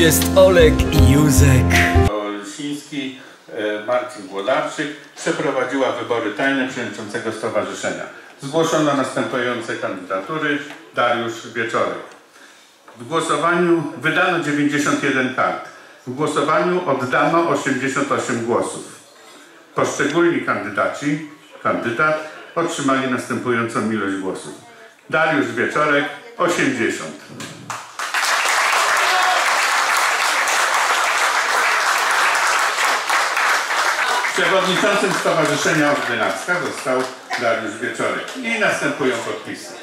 jest Olek i Józek. Olsiński, Marcin Włodarczyk przeprowadziła wybory tajne przewodniczącego stowarzyszenia. Zgłoszono następujące kandydatury. Dariusz Wieczorek. W głosowaniu wydano 91 kart. W głosowaniu oddano 88 głosów. Poszczególni kandydat otrzymali następującą ilość głosów. Dariusz Wieczorek 80. Przewodniczącym Stowarzyszenia Ordynacka został Dariusz Wieczorek. I następują podpisy.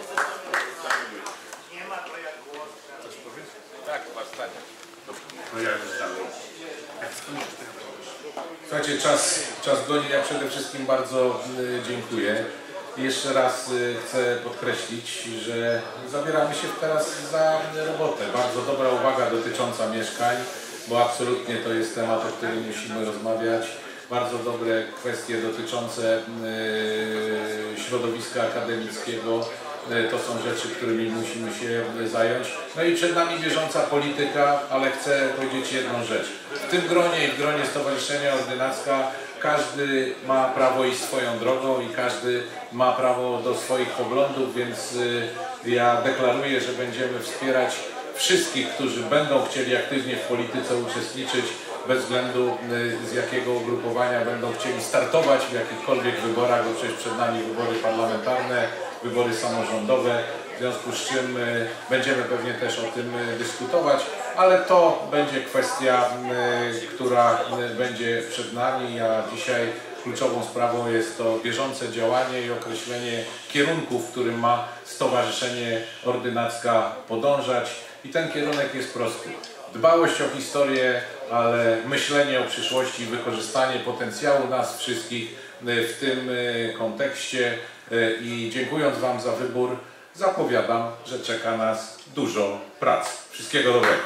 Słuchajcie, czas goni. Ja przede wszystkim bardzo dziękuję. Jeszcze raz chcę podkreślić, że zabieramy się teraz za robotę. Bardzo dobra uwaga dotycząca mieszkań, bo absolutnie to jest temat, o którym musimy rozmawiać. Bardzo dobre kwestie dotyczące środowiska akademickiego. To są rzeczy, którymi musimy się zająć. No i przed nami bieżąca polityka, ale chcę powiedzieć jedną rzecz. W tym gronie i w gronie Stowarzyszenia Ordynacka każdy ma prawo iść swoją drogą i każdy ma prawo do swoich poglądów, więc ja deklaruję, że będziemy wspierać wszystkich, którzy będą chcieli aktywnie w polityce uczestniczyć, bez względu z jakiego ugrupowania będą chcieli startować w jakichkolwiek wyborach, bo przecież przed nami wybory parlamentarne, wybory samorządowe, w związku z czym będziemy pewnie też o tym dyskutować, ale to będzie kwestia, która będzie przed nami, a dzisiaj kluczową sprawą jest to bieżące działanie i określenie kierunku, w którym ma Stowarzyszenie Ordynacka podążać i ten kierunek jest prosty. Dbałość o historię, ale myślenie o przyszłości i wykorzystanie potencjału nas wszystkich w tym kontekście i dziękując Wam za wybór, zapowiadam, że czeka nas dużo pracy. Wszystkiego dobrego.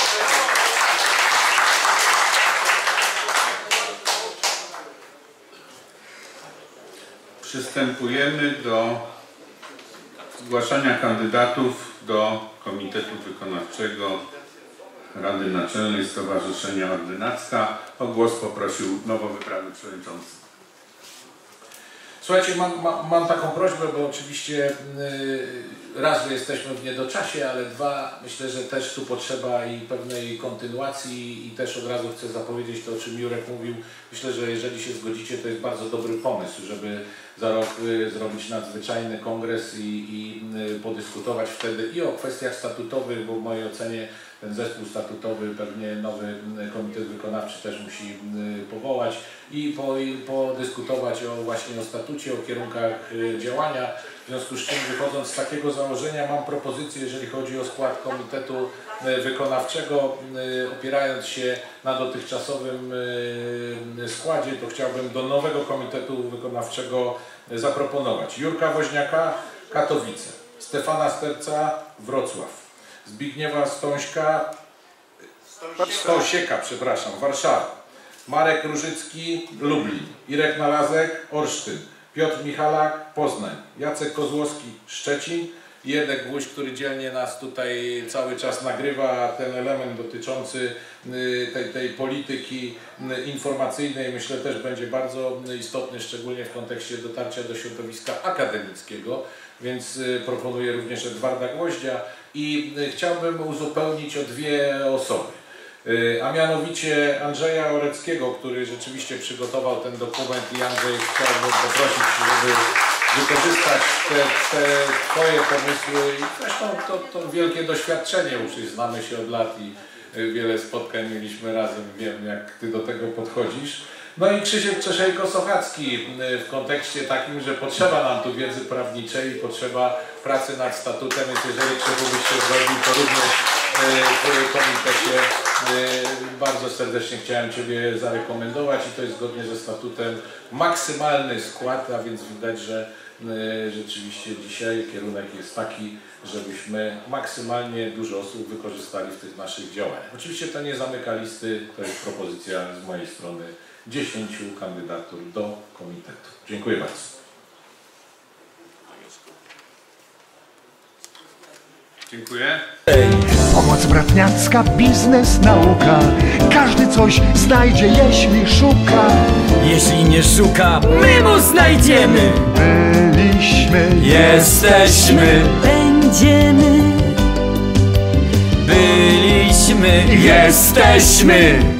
Przystępujemy do zgłaszania kandydatów do Komitetu Wykonawczego Rady Naczelnej Stowarzyszenia Ordynacka. O głos poprosił nowo wybrany przewodniczący. Słuchajcie, mam taką prośbę, bo oczywiście raz, że jesteśmy w niedoczasie, ale dwa, myślę, że też tu potrzeba i pewnej kontynuacji i też od razu chcę zapowiedzieć to, o czym Jurek mówił. Myślę, że jeżeli się zgodzicie, to jest bardzo dobry pomysł, żeby za rok zrobić nadzwyczajny kongres i podyskutować wtedy i o kwestiach statutowych, bo w mojej ocenie ten zespół statutowy pewnie nowy komitet wykonawczy też musi powołać i podyskutować właśnie o statucie, o kierunkach działania. W związku z czym, wychodząc z takiego założenia, mam propozycję, jeżeli chodzi o skład komitetu wykonawczego, opierając się na dotychczasowym składzie, to chciałbym do nowego komitetu wykonawczego zaproponować Jurka Woźniaka, Katowice, Stefana Sterca, Wrocław, Zbigniewa Stąsieka, przepraszam, Warszawa, Marek Różycki, Lublin, Irek Nalazek, Olsztyn, Piotr Michalak, Poznań, Jacek Kozłowski, Szczecin i Edek Gwóźdź, który dzielnie nas tutaj cały czas nagrywa. Ten element dotyczący tej polityki informacyjnej myślę też będzie bardzo istotny, szczególnie w kontekście dotarcia do środowiska akademickiego, więc proponuję również Edwarda Gwoździa i chciałbym uzupełnić o dwie osoby. A mianowicie Andrzeja Oreckiego, który rzeczywiście przygotował ten dokument i Andrzej, chciałbym poprosić, żeby wykorzystać te Twoje pomysły i zresztą to wielkie doświadczenie, już znamy się od lat i wiele spotkań mieliśmy razem, wiem jak Ty do tego podchodzisz. No i Krzysiek Czeszejko-Sochacki w kontekście takim, że potrzeba nam tu wiedzy prawniczej i potrzeba pracy nad statutem, więc jeżeli Krzysiu byś się zgodził, to również w komitecie bardzo serdecznie chciałem Ciebie zarekomendować i to jest zgodnie ze statutem maksymalny skład, a więc widać, że rzeczywiście dzisiaj kierunek jest taki, żebyśmy maksymalnie dużo osób wykorzystali w tych naszych działaniach. Oczywiście to nie zamyka listy, to jest propozycja z mojej strony 10 kandydatur do komitetu. Dziękuję bardzo. Dziękuję. Pomoc bratniacka, biznes, nauka. Każdy coś znajdzie, jeśli szuka. Jeśli nie szuka, my mu znajdziemy. Byliśmy, Jesteśmy, Będziemy. byliśmy, jesteśmy.